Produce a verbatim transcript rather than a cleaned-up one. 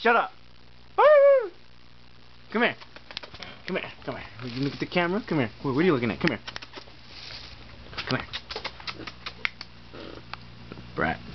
Shut up. Come here. Come here. Come here. You look at the camera? Come here. What are you looking at? Come here. Come here. Brat.